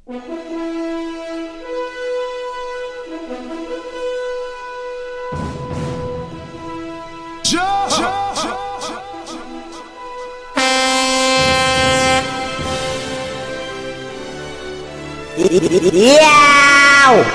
Yeah!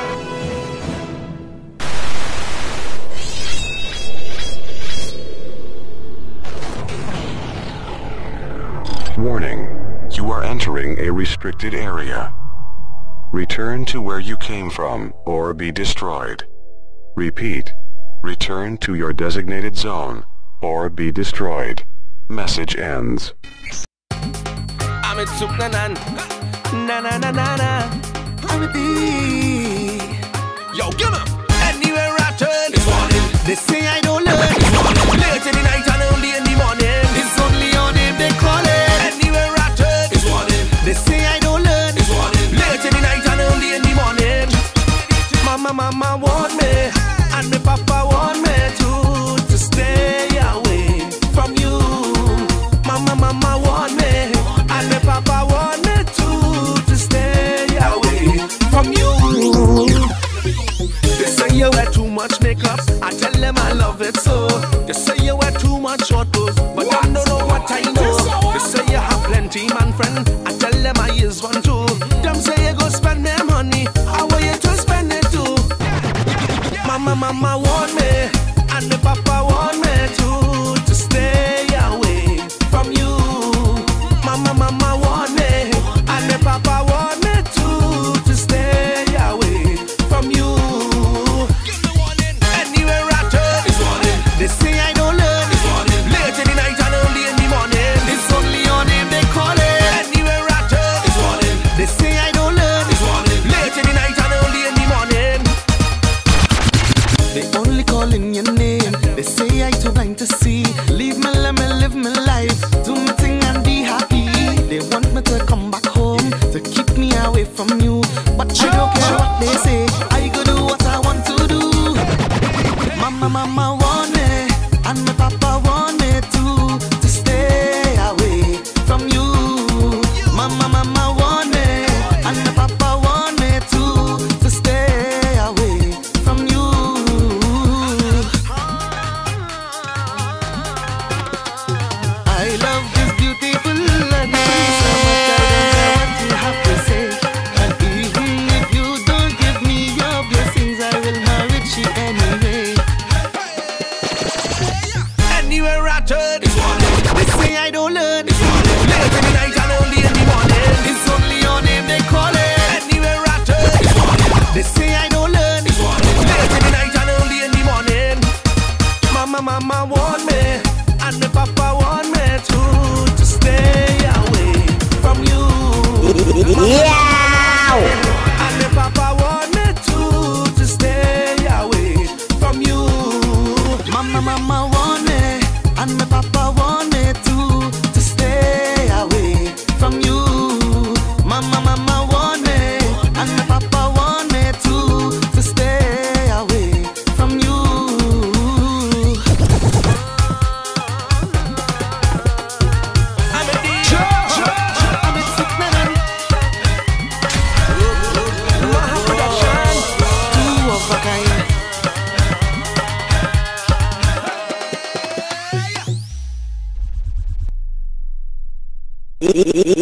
Warning, you are entering a restricted area. Return to where you came from or be destroyed. Repeat, return to your designated zone or be destroyed. Message ends. Amit Sooknanan, na na na na na. Amit, yo, give 'em. Anywhere I turn, it's morning. They say I don't learn, it's morning. Late in the night and early in the morning. It's only on him they call it. Anywhere I turn, it's morning. They say I don't learn, it's morning. Late in the night and early in the morning. Mama want me, and my papa want me to stay away from you. Mama want me, and my papa want me to stay away from you. They say you wear too much makeup, I tell them I love it so. They say you wear too much short clothes, but I don't know what I know. They say you have plenty man friend, I tell them I is one too. Them say you go spend their money, I want you to spend it too. Mama want me, and the papa want me to stay away from you. Mama want me, and the papa want me to stay away from you. Anywhere I turn, it's morning. They say I don't learn, it's morning. Late in the night and early in the morning. It's only on him they call it. Anywhere I turn, it's morning. They say I don't learn, it's morning. Late in the night and early in the morning. They only calling your name. They say I too blind to see. Leave me, let me live my life. Do my thing and be happy. They want me to come back home to keep me away from you, but I don't care what they say. I go do what I want to do. Mama want me, and my papa want me to stay away from you. Mama want me, and my papa want me to stay away from you. I love this beautiful life. So much I don't care what you have to say. And even if you don't give me your blessings, I will marry you anyway. Anywhere I turn, it's morning. They say I don't learn, it's morning. Late in the night and early in the morning. It's only on him they call it. Anywhere I turn, it's morning. They say I don't learn, it's morning. Late in the night and early in the morning. Mama want me, and the papa want me to stay away from you. Yeah! And the papa want me to stay away from you. Mama want me, and my papa want me to stay away from you. Mama want me, and my papa want me to stay away from you. Amit Sooknanan, Mahato, two of a kind.